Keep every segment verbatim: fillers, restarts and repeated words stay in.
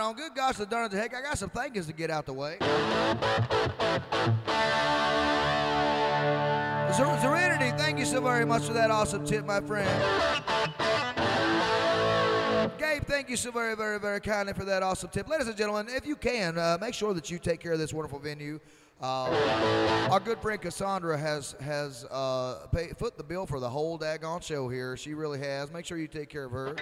on. Good gosh, the darn it, heck, I got some thank yous to get out the way. Serenity, thank you so very much for that awesome tip, my friend. Gabe, thank you so very, very, very kindly for that awesome tip. Ladies and gentlemen, if you can, uh, make sure that you take care of this wonderful venue. Uh, our good friend Cassandra has has uh, pay, foot the bill for the whole daggone show here. She really has. Make sure you take care of her.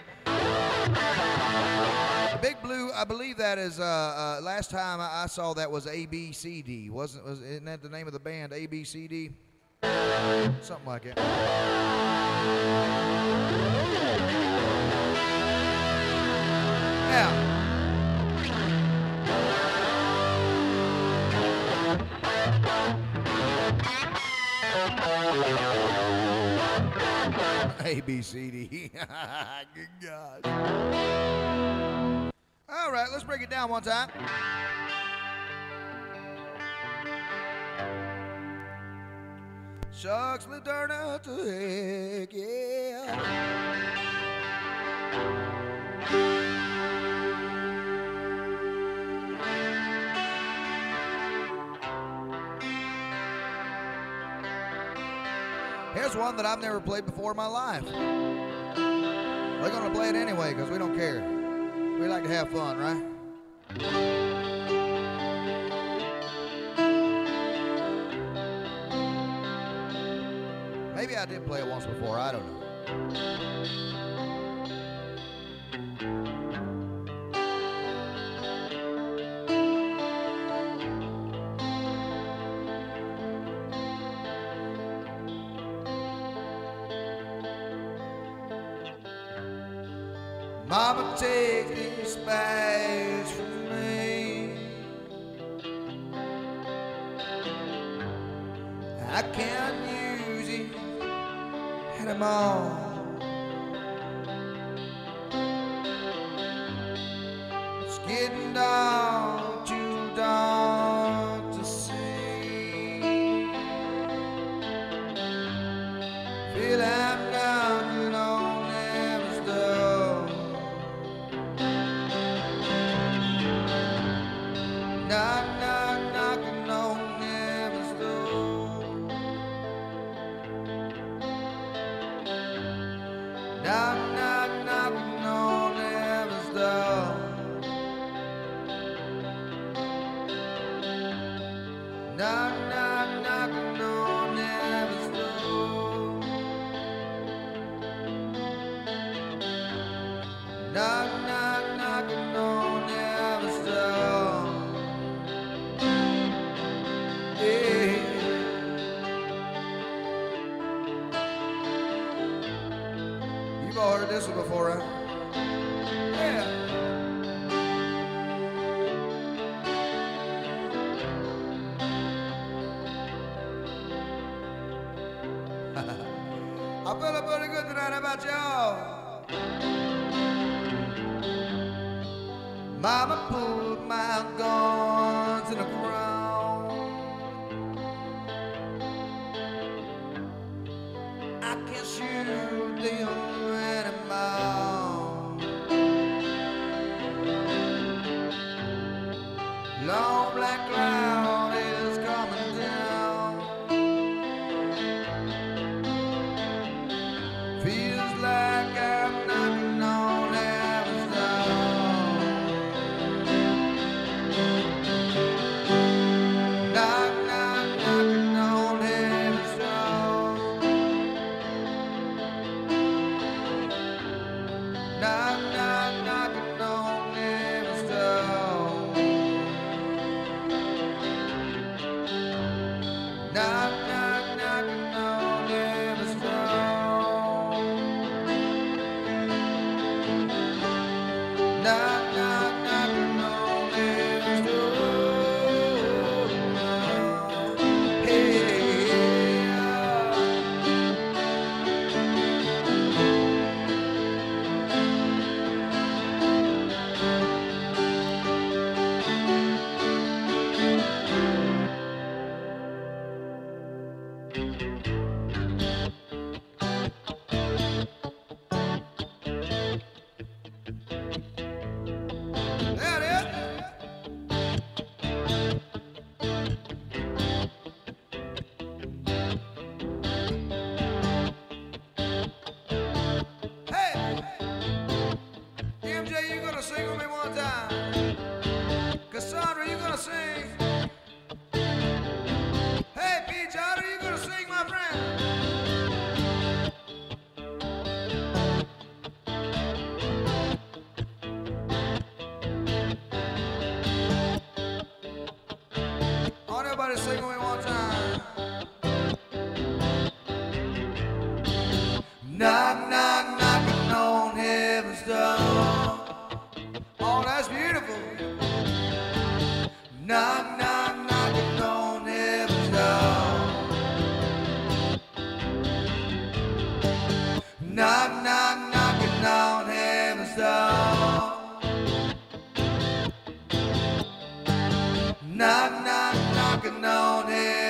The Big Blue, I believe that is. Uh, uh, last time I, I saw that was A B C D. Wasn't was isn't that the name of the band? A B C D, something like it. Yeah. A B C D. Good God. All right, let's break it down one time. Shucks, let's turn out to heck, yeah. Here's one that I've never played before in my life. We're going to play it anyway because we don't care. We like to have fun, right? Maybe I did play it once before. I don't know. Mama, take this badge from me. I can't use it anymore. It's getting down, too dark to see. Feel I'm knocking on heaven's door. Knock, knock, knocking on heaven's door. Knock, knock, knocking on heaven's door. Knock, knock, knocking on heaven's door. Knock, knock, knocking on heaven's door. You've all heard this one before, right? Yeah. I'm feeling pretty good tonight. How about y'all? Mama pulled my guns in the ground. I can't shoot them anymore. Long black cloud is coming down. Feels like I'm knocking on heaven's door. more time. Cassandra, you gonna sing? Hey, P. John, are you gonna sing, my friend? I want everybody to sing with me one time. Knock, knock, knocking on heaven's door. Oh, that's beautiful. Knock, knock, knocking on heaven's door. Knock, knock, knocking on heaven's door. Knock, knock, knocking on heaven's door.